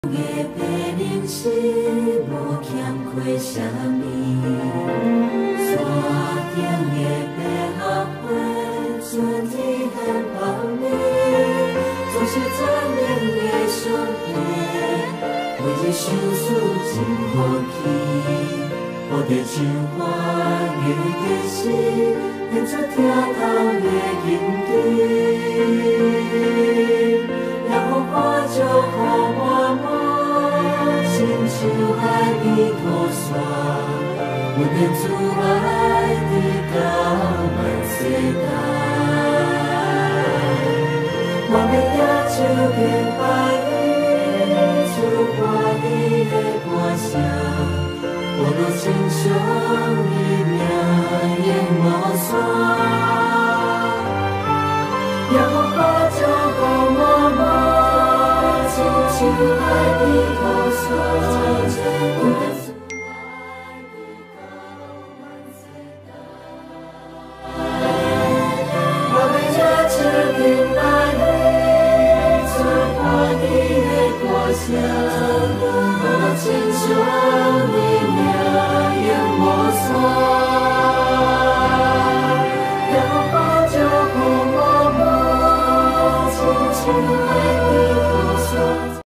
的白灵是无欠缺啥物，山顶的百合花，春天很芳美，总是赞美的上帝，为这相思真好奇，蝴蝶像花月的诗，献出疼痛的吟吟，让风花祝福满满。 亲像海边土沙，温暖慈爱的到万世代。我要野树边摆伊，出欢喜的歌声，无路亲像伊名烟无山。也风花祝福满满，亲像海边土沙。